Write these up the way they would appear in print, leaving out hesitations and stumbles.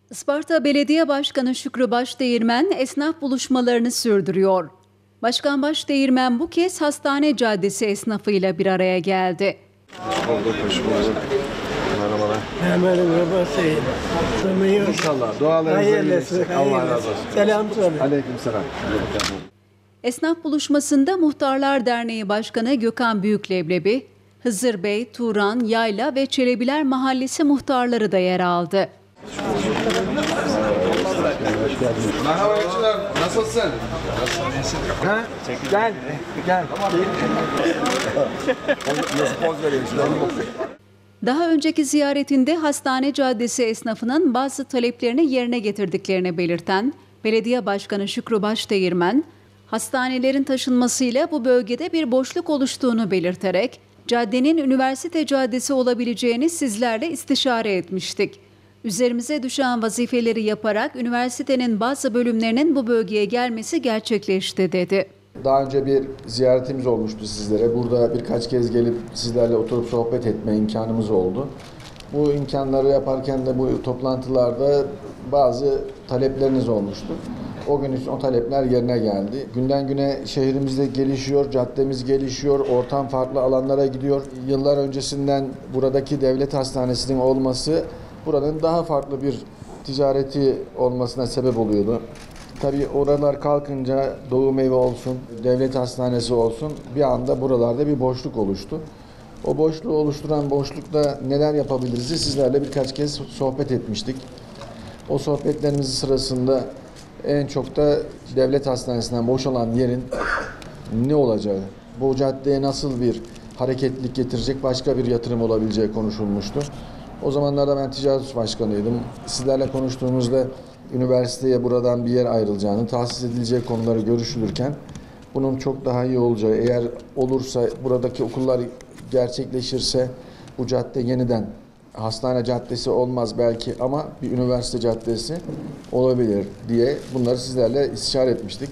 Isparta Belediye Başkanı Şükrü Başdeğirmen esnaf buluşmalarını sürdürüyor. Başkan Başdeğirmen bu kez Hastane Caddesi esnafıyla bir araya geldi. Hoş bulduk, hoş bulduk. Merhabalar. Merhaba Sayın. İnşallah dualarınızı iyileşsin. Allah razı olsun. Selam söyle. Aleykümselam. Esnaf buluşmasında Muhtarlar Derneği Başkanı Gökhan Büyükleblebi, Hızır Bey, Turan, Yayla ve Çelebiler Mahallesi muhtarları da yer aldı. Merhaba gençler, nasılsın? Ha? Gel. Nasıl poz veriyor işte? Daha önceki ziyaretinde Hastane Caddesi esnafının bazı taleplerini yerine getirdiklerini belirten Belediye Başkanı Şükrü Başdeğirmen, hastanelerin taşınmasıyla bu bölgede bir boşluk oluştuğunu belirterek, caddenin üniversite caddesi olabileceğini sizlerle istişare etmiştik. Üzerimize düşen vazifeleri yaparak üniversitenin bazı bölümlerinin bu bölgeye gelmesi gerçekleşti dedi. Daha önce bir ziyaretimiz olmuştu sizlere. Burada birkaç kez gelip sizlerle oturup sohbet etme imkanımız oldu. Bu imkanları yaparken de bu toplantılarda bazı talepleriniz olmuştu. O gün için o talepler yerine geldi. Günden güne şehrimizde gelişiyor, caddemiz gelişiyor, ortam farklı alanlara gidiyor. Yıllar öncesinden buradaki devlet hastanesinin olması buranın daha farklı bir ticareti olmasına sebep oluyordu. Tabii oralar kalkınca Doğu Meyve olsun, devlet hastanesi olsun bir anda buralarda bir boşluk oluştu. O boşluğu oluşturan boşlukta neler yapabiliriz sizlerle birkaç kez sohbet etmiştik. O sohbetlerimizin sırasında en çok da devlet hastanesinden boş olan yerin ne olacağı, bu caddeye nasıl bir hareketlilik getirecek başka bir yatırım olabileceği konuşulmuştu. O zamanlarda ben ticaret başkanıydım. Sizlerle konuştuğumuzda üniversiteye buradan bir yer ayrılacağını, tahsis edileceği konuları görüşülürken bunun çok daha iyi olacağı, eğer olursa buradaki okullar gerçekleşirse bu cadde yeniden hastane caddesi olmaz belki ama bir üniversite caddesi olabilir diye bunları sizlerle istişare etmiştik.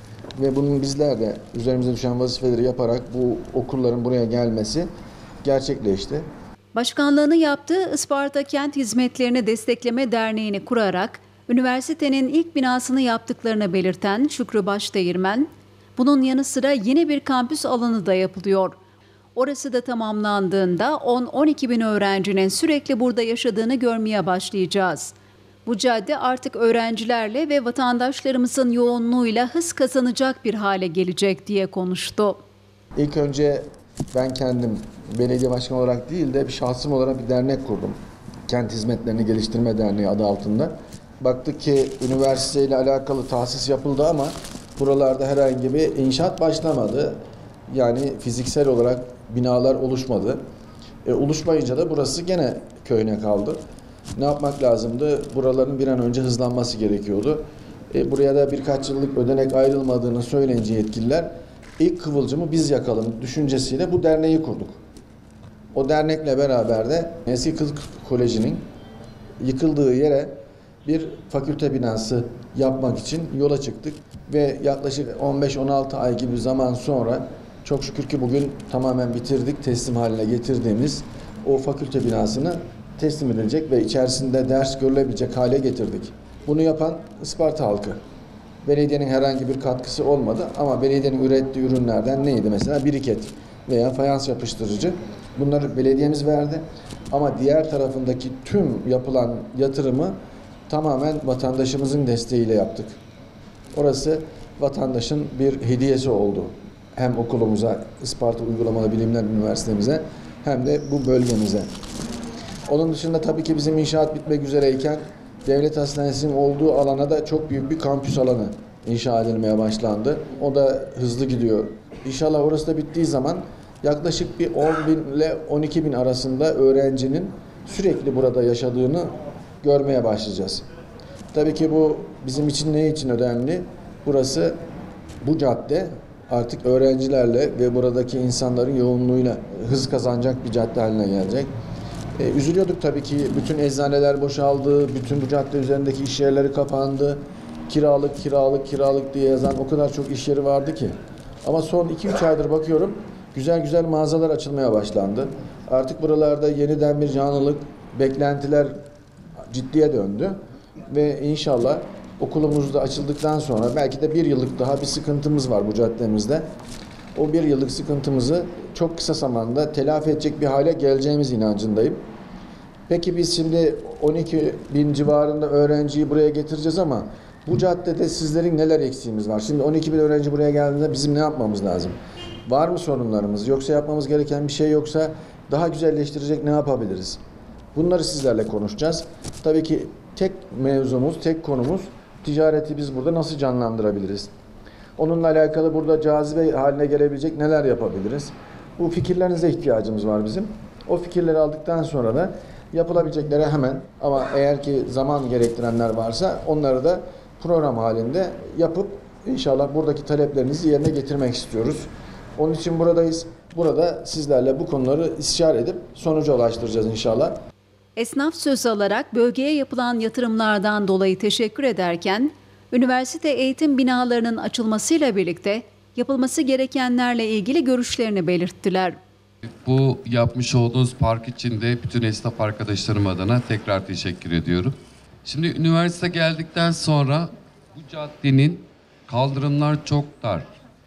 Ve bunun bizler de üzerimize düşen vazifeleri yaparak bu okulların buraya gelmesi gerçekleşti. Başkanlığını yaptığı Isparta Kent Hizmetlerini Destekleme Derneği'ni kurarak üniversitenin ilk binasını yaptıklarını belirten Şükrü Başdeğirmen, bunun yanı sıra yeni bir kampüs alanı da yapılıyor. Orası da tamamlandığında 10-12 bin öğrencinin sürekli burada yaşadığını görmeye başlayacağız. Bu cadde artık öğrencilerle ve vatandaşlarımızın yoğunluğuyla hız kazanacak bir hale gelecek diye konuştu. İlk önce ben kendim belediye başkanı olarak değil de bir şahsım olarak bir dernek kurdum. Kent Hizmetlerini Geliştirme Derneği adı altında. Baktık ki üniversiteyle alakalı tahsis yapıldı ama buralarda herhangi bir inşaat başlamadı. Yani fiziksel olarak binalar oluşmadı. Oluşmayınca da burası gene köyüne kaldı. Ne yapmak lazımdı? Buraların bir an önce hızlanması gerekiyordu. Buraya da birkaç yıllık ödenek ayrılmadığını söyleyince yetkililer ilk kıvılcımı biz yakalım düşüncesiyle bu derneği kurduk. O dernekle beraber de eski Kız Koleji'nin yıkıldığı yere bir fakülte binası yapmak için yola çıktık ve yaklaşık 15-16 ay gibi zaman sonra çok şükür ki bugün tamamen bitirdik, teslim haline getirdiğimiz o fakülte binasını teslim edilecek ve içerisinde ders görülebilecek hale getirdik. Bunu yapan Isparta halkı. Belediyenin herhangi bir katkısı olmadı ama belediyenin ürettiği ürünlerden neydi mesela? Biriket veya fayans yapıştırıcı. Bunları belediyemiz verdi ama diğer tarafındaki tüm yapılan yatırımı tamamen vatandaşımızın desteğiyle yaptık. Orası vatandaşın bir hediyesi oldu. Hem okulumuza, Isparta Uygulamalı Bilimler Üniversitemize hem de bu bölgemize. Onun dışında tabii ki bizim inşaat bitmek üzereyken devlet hastanesinin olduğu alana da çok büyük bir kampüs alanı inşa edilmeye başlandı. O da hızlı gidiyor. İnşallah orası da bittiği zaman yaklaşık bir 10 bin ile 12 bin arasında öğrencinin sürekli burada yaşadığını görmeye başlayacağız. Tabii ki bu bizim için ne için önemli? Burası, bu cadde artık öğrencilerle ve buradaki insanların yoğunluğuyla hız kazanacak bir cadde haline gelecek. Üzülüyorduk tabii ki, bütün eczaneler boşaldı, bütün bu cadde üzerindeki iş yerleri kapandı. Kiralık diye yazan o kadar çok iş yeri vardı ki. Ama son 2-3 aydır bakıyorum güzel güzel mağazalar açılmaya başlandı. Artık buralarda yeniden bir canlılık, beklentiler ciddiye döndü. ve inşallah okulumuz da açıldıktan sonra belki de bir yıllık daha bir sıkıntımız var bu caddemizde. O bir yıllık sıkıntımızı çok kısa zamanda telafi edecek bir hale geleceğimiz inancındayım. Peki biz şimdi 12 bin civarında öğrenciyi buraya getireceğiz ama bu caddede sizlerin neler eksiğimiz var? Şimdi 12 bin öğrenci buraya geldiğinde bizim ne yapmamız lazım? Var mı sorunlarımız? Yoksa yapmamız gereken bir şey yoksa daha güzelleştirecek ne yapabiliriz? Bunları sizlerle konuşacağız. Tabii ki tek mevzumuz, tek konumuz ticareti biz burada nasıl canlandırabiliriz? Onunla alakalı burada cazibe haline gelebilecek neler yapabiliriz? Bu fikirlerinize ihtiyacımız var bizim. O fikirleri aldıktan sonra da yapılabileceklere hemen ama eğer ki zaman gerektirenler varsa onları da program halinde yapıp inşallah buradaki taleplerinizi yerine getirmek istiyoruz. Onun için buradayız. Burada sizlerle bu konuları istişare edip sonuca ulaştıracağız inşallah. Esnaf söz alarak bölgeye yapılan yatırımlardan dolayı teşekkür ederken, üniversite eğitim binalarının açılmasıyla birlikte yapılması gerekenlerle ilgili görüşlerini belirttiler. Bu yapmış olduğunuz park için de bütün esnaf arkadaşlarım adına tekrar teşekkür ediyorum. Şimdi üniversite geldikten sonra bu caddenin kaldırımlar çok dar.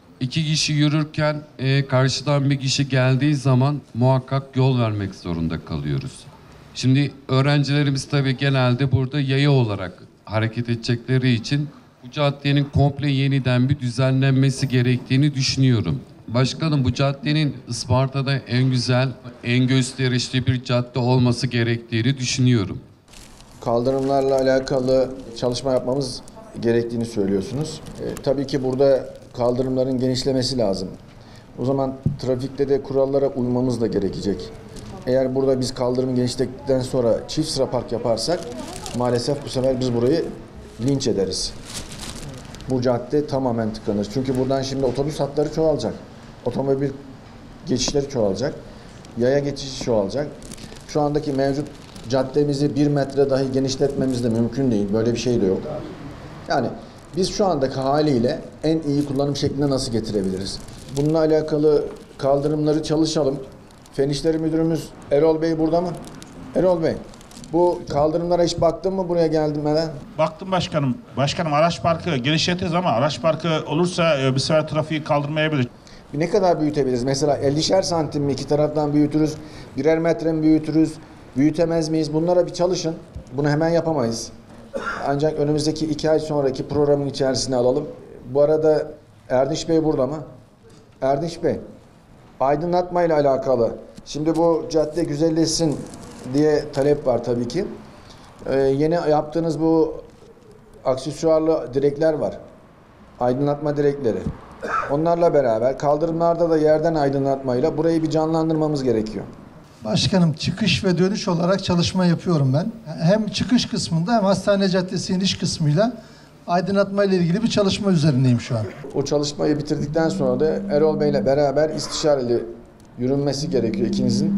2 kişi yürürken karşıdan bir kişi geldiği zaman muhakkak yol vermek zorunda kalıyoruz. Şimdi öğrencilerimiz tabii genelde burada yaya olarak hareket edecekleri için bu caddenin komple yeniden bir düzenlenmesi gerektiğini düşünüyorum. Başkanım, bu caddenin Isparta'da en güzel, en gösterişli bir cadde olması gerektiğini düşünüyorum. Kaldırımlarla alakalı çalışma yapmamız gerektiğini söylüyorsunuz. Tabii ki burada kaldırımların genişlemesi lazım. O zaman trafikte de kurallara uymamız da gerekecek. Eğer burada biz kaldırımı genişlettikten sonra çift sıra park yaparsak maalesef bu sefer biz burayı linç ederiz. Bu cadde tamamen tıkanır. Çünkü buradan şimdi otobüs hatları çoğalacak. Otomobil geçişleri çoğalacak. Yaya geçişi çoğalacak. Şu andaki mevcut caddemizi 1 metre dahi genişletmemiz de mümkün değil. Böyle bir şey de yok. Yani biz şu andaki haliyle en iyi kullanım şekline nasıl getirebiliriz? Bununla alakalı kaldırımları çalışalım. Fen İşleri Müdürümüz Erol Bey burada mı? Erol Bey, bu kaldırımlara hiç baktın mı buraya gelmeden? Baktım başkanım. Başkanım, araç parkı genişletiriz ama araç parkı olursa bir sefer trafiği kaldırmayabilir. Ne kadar büyütebiliriz? Mesela 50'şer santim mi iki taraftan büyütürüz? 1'er metre mi büyütürüz? Büyütemez miyiz? Bunlara bir çalışın. Bunu hemen yapamayız. Ancak önümüzdeki 2 ay sonraki programın içerisine alalım. Bu arada Erdinç Bey burada mı? Erdinç Bey, aydınlatma ile alakalı. Şimdi bu cadde güzelleşsin diye talep var tabii ki. Yeni yaptığınız bu aksesuarlı direkler var. Aydınlatma direkleri. Onlarla beraber kaldırımlarda da yerden aydınlatmayla burayı bir canlandırmamız gerekiyor. Başkanım, çıkış ve dönüş olarak çalışma yapıyorum ben. Hem çıkış kısmında hem Hastane Caddesi iniş kısmıyla aydınlatma ile ilgili bir çalışma üzerindeyim şu an. O çalışmayı bitirdikten sonra da Erol Bey ile beraber istişareli yürünmesi gerekiyor ikinizin.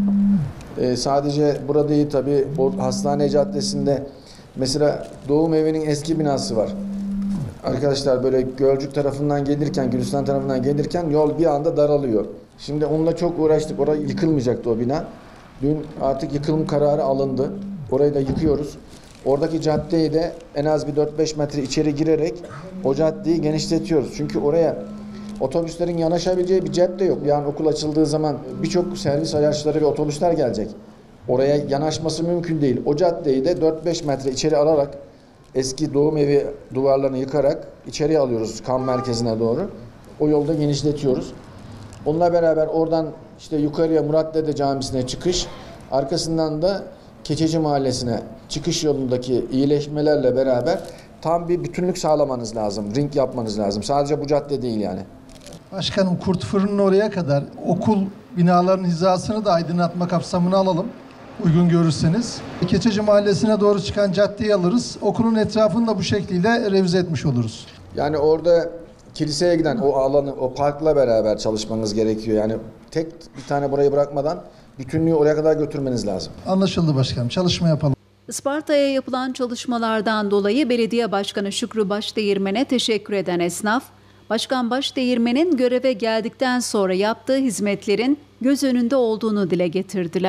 Sadece burada değil tabii, o Hastane Caddesi'nde mesela Doğum Evi'nin eski binası var. Arkadaşlar böyle Gölcük tarafından gelirken, Gülistan tarafından gelirken yol bir anda daralıyor. Şimdi onunla çok uğraştık. Orada yıkılmayacaktı o bina. Dün artık yıkılım kararı alındı. Orayı da yıkıyoruz. Oradaki caddeyi de en az bir 4-5 metre içeri girerek o caddeyi genişletiyoruz. Çünkü oraya otobüslerin yanaşabileceği bir cadde yok. Yani okul açıldığı zaman birçok servis araçları ve otobüsler gelecek. Oraya yanaşması mümkün değil. O caddeyi de 4-5 metre içeri alarak eski Doğum Evi duvarlarını yıkarak içeriye alıyoruz kan merkezine doğru. O yolda genişletiyoruz. Onunla beraber oradan işte yukarıya Murat Dede Camisi'ne çıkış, arkasından da Keçeci Mahallesi'ne çıkış yolundaki iyileşmelerle beraber tam bir bütünlük sağlamanız lazım. Ring yapmanız lazım. Sadece bu cadde değil yani. Başkanım, Kurt Fırın'ın oraya kadar okul binalarının hizasını da aydınlatma kapsamına alalım. Uygun görürseniz. Keçeci Mahallesi'ne doğru çıkan caddeyi alırız. Okulun etrafını da bu şekliyle revize etmiş oluruz. Yani orada kiliseye giden o alanı, o parkla beraber çalışmanız gerekiyor. Yani tek bir tane burayı bırakmadan bütünlüğü oraya kadar götürmeniz lazım. Anlaşıldı başkanım. Çalışma yapalım. Isparta'ya yapılan çalışmalardan dolayı Belediye Başkanı Şükrü Başdeğirmen'e teşekkür eden esnaf, Başkan Başdeğirmen'in göreve geldikten sonra yaptığı hizmetlerin göz önünde olduğunu dile getirdiler.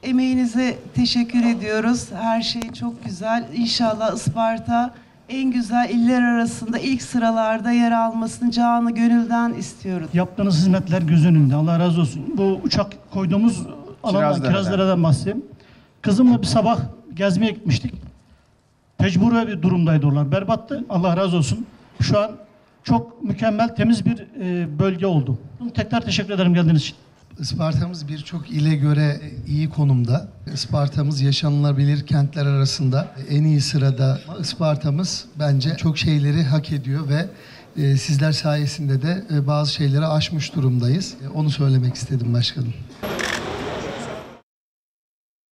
Emeğinize teşekkür ediyoruz. Her şey çok güzel. İnşallah Isparta en güzel iller arasında ilk sıralarda yer almasını canı gönülden istiyoruz. Yaptığınız hizmetler göz önünde. Allah razı olsun. Bu uçak koyduğumuz alandan, Kirazdere'den bahsedeyim. Kızımla bir sabah gezmeye gitmiştik. Mecburi bir durumdaydı oralar. Berbattı. Allah razı olsun. Şu an çok mükemmel, temiz bir bölge oldu. Tekrar teşekkür ederim geldiğiniz için. Isparta'mız birçok ile göre iyi konumda. Isparta'mız yaşanılabilir kentler arasında en iyi sırada. Isparta'mız bence çok şeyleri hak ediyor ve sizler sayesinde de bazı şeyleri aşmış durumdayız. Onu söylemek istedim başkanım.